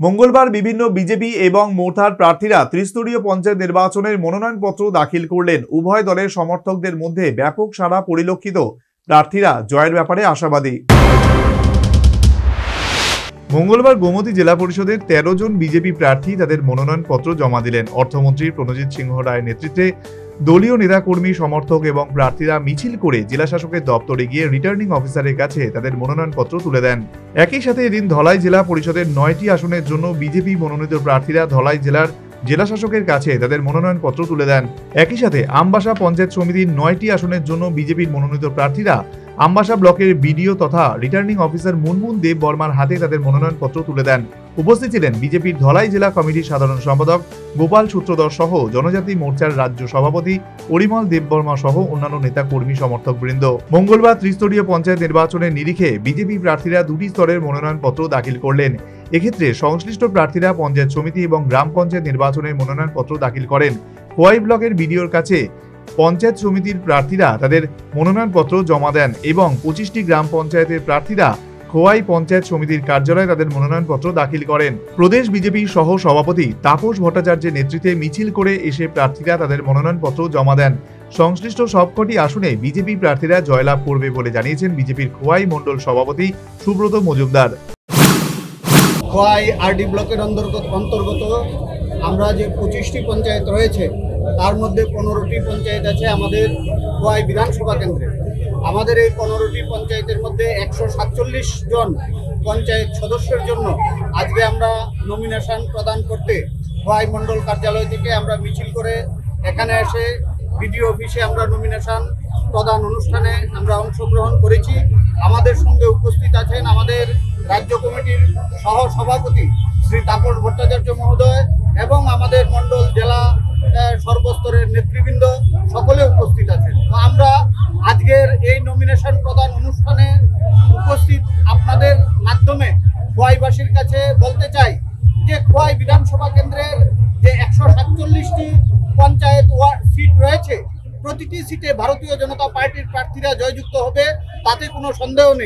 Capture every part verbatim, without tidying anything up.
মঙ্গলবার বিভিন্ন বিজেপি এবং মোর্চার প্রার্থীরা ত্রিস্তরীয় পঞ্চায়েত নির্বাচনের মনোনয়নপত্র দাখিল করলেন। উভয় দলের সমর্থকদের মধ্যে ব্যাপক সাড়া পরিলক্ষিত। প্রার্থীরা জয়ের ব্যাপারে আশাবাদী। মঙ্গলবার গোমতী জেলা পরিষদের তেরো জন বিজেপি প্রার্থী তাদের মনোনয়নপত্র জমা দিলেন। অর্থমন্ত্রী প্রণজিৎ সিংহ রায়ের নেতৃত্বে দলীয় নেতাকর্মী, সমর্থক এবং প্রার্থীরা মিছিল করে জেলা শাসকের দপ্তরে গিয়ে রিটার্নিং অফিসারের কাছে তাদের মনোনয়নপত্র তুলে দেন। একই সাথে এদিন ধলাই জেলা পরিষদের নয়টি আসনের জন্য বিজেপি মনোনীত প্রার্থীরা ধলাই জেলার জেলা শাসকের কাছে তাদের মনোনয়নপত্র তুলে দেন। একই সাথে আমবাসা পঞ্চায়েত সমিতির নয়টি আসনের জন্য বিজেপির মনোনীত প্রার্থীরা আমবাসা ব্লকের বিডিও তথা রিটার্নিং অফিসার মুনমুন দেব বর্মার হাতে তাদের মনোনয়নপত্র তুলে দেন। উপস্থিত ছিলেন বিজেপির ধলাই জেলা কমিটির সাধারণ সম্পাদক গোপাল সূত্রধর সহ জনজাতি মোর্চার রাজ্য সভাপতি পরিমল দেববর্মা সহ অন্যান্য নেতা কর্মী সমর্থক বৃন্দ। মঙ্গলবার ত্রিস্তরীয় পঞ্চায়েত নির্বাচনের নিরিখে বিজেপি প্রার্থীরা দুটি স্তরের মনোনয়নপত্র দাখিল করলেন। এক্ষেত্রে সংশ্লিষ্ট প্রার্থীরা পঞ্চায়েত সমিতি এবং গ্রাম পঞ্চায়েত নির্বাচনের মনোনয়নপত্র দাখিল করেন। খোয়াই ব্লকের বিডিওর কাছে পঞ্চায়েত সমিতির প্রার্থীরা তাদের মনোনয়নপত্র জমা দেন এবং পঁচিশটি গ্রাম পঞ্চায়েতের প্রার্থীরা খোয়াই পঞ্চায়েত সমিতির কার্যালয়ে তাদের মনোনয়নপত্র দাখিল করেন। প্রদেশ বিজেপি সহ সভাপতি তাপস ভট্টাচার্যের নেতৃত্বে মিছিল করে এসে প্রার্থীরা তাদের মনোনয়নপত্র জমা দেন। সংশ্লিষ্ট সবকটি আসনে বিজেপি প্রার্থীরা জয়লাভ করবে বলে জানিয়েছেন বিজেপির খোয়াই মণ্ডল সভাপতি সুব্রত মজুমদার। খোয়াই আরডি ব্লকের অন্তর্গত অন্তর্গত আমরা যে পঁচিশটি পঞ্চায়েত রয়েছে তার মধ্যে পনেরোটি পঞ্চায়েত আছে আমাদের খোয়াই বিধানসভা কেন্দ্রে। আমাদের এই পনেরোটি পঞ্চায়েতের মধ্যে একশো সাতচল্লিশ জন পঞ্চায়েত সদস্যের জন্য আজকে আমরা নমিনেশন প্রদান করতে খোয়াই মণ্ডল কার্যালয় থেকে আমরা মিছিল করে এখানে এসে বিডিও অফিসে আমরা নমিনেশন প্রদান অনুষ্ঠানে আমরা অংশগ্রহণ করেছি। আমাদের সঙ্গে উপস্থিত আছেন আমাদের রাজ্য কমিটির সহ সভাপতি শ্রী তাপস ভট্টাচার্য মহোদয় এবং আমাদের মণ্ডল জেলা সর্বস্তরের নেতৃবৃন্দ সকলে উপস্থিত আছেন। তো আমরা আজকের এই নমিনেশন প্রদান অনুষ্ঠানে উপস্থিত আপনাদের মাধ্যমে খোয়াইবাসীর কাছে বলতে চাই যে খোয়াই বিধানসভা কেন্দ্রের যে একশো সাতচল্লিশটি পঞ্চায়েত সিট রয়েছে প্রতিটি সিটে ভারতীয় জনতা পার্টির প্রার্থীরা জয়যুক্ত হবে, তাতে কোনো সন্দেহ নেই।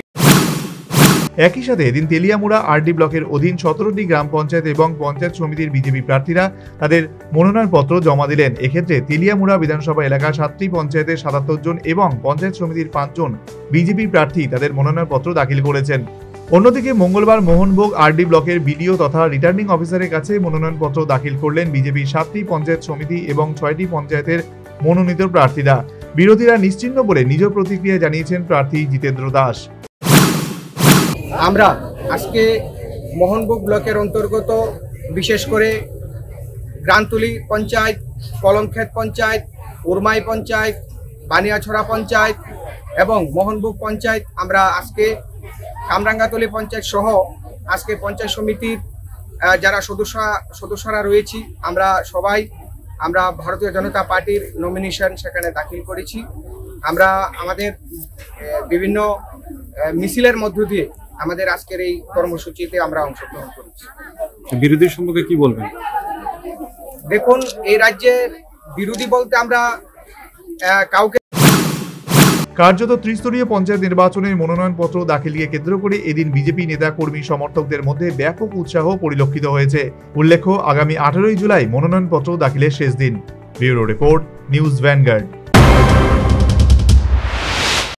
একই সাথে এদিন তেলিয়ামুড়া আরডি ব্লকের অধীন সতেরোটি গ্রাম পঞ্চায়েত এবং পঞ্চায়েত সমিতির বিজেপি প্রার্থীরা তাদের মনোনয়নপত্র জমা দিলেন। এক্ষেত্রে তেলিয়ামুড়া বিধানসভা এলাকার সাতটি পঞ্চায়েতের সাতাত্তর জন এবং পঞ্চায়েত সমিতির পাঁচজন বিজেপি প্রার্থী তাদের মনোনয়নপত্র দাখিল করেছেন। অন্যদিকে মঙ্গলবার মোহনভোগ আরডি ব্লকের বিডিও তথা রিটার্নিং অফিসারের কাছে মনোনয়নপত্র দাখিল করলেন বিজেপির সাতটি পঞ্চায়েত সমিতি এবং ছয়টি পঞ্চায়েতের মনোনীত প্রার্থীরা। বিরোধীরা নিশ্চিহ্ন বলে নিজ প্রতিক্রিয়া জানিয়েছেন প্রার্থী জিতেন্দ্র দাস। আমরা আজকে মোহনভোগ ব্লকের অন্তর্গত বিশেষ করে গ্রানতুলি পঞ্চায়েত, কলমক্ষেত পঞ্চায়েত, উরমাই পঞ্চায়েত, বানিয়াছড়া পঞ্চায়েত এবং মোহনভোগ পঞ্চায়েত আমরা আজকে কামরাঙ্গাতলি পঞ্চায়েত সহ আজকে পঞ্চায়েত সমিতির যারা সদস্য সদস্যরা রয়েছি আমরা সবাই আমরা ভারতীয় জনতা পার্টির নমিনেশন সেখানে দাখিল করেছি। আমরা আমাদের বিভিন্ন মিছিলের মধ্য দিয়ে আমাদের আজকের এই কর্মসূচিতে আমরা অংশগ্রহণ করেছি। বিরোধী সম্পর্কে কি বলবেন? দেখুন, এই রাজ্যের বিরোধী বলতে আমরা কাউকে কার্যত ত্রিস্তরীয় পঞ্চায়েত নির্বাচনের মনোনয়নপত্র দাখিলকে কেন্দ্র করে এদিন বিজেপি নেতা কর্মী সমর্থকদের মধ্যে ব্যাপক উৎসাহ পরিলক্ষিত হয়েছে। উল্লেখ্য, আগামী আঠারোই জুলাই মনোনয়নপত্র দাখিলের শেষ দিন। Bureau report, news vanguard.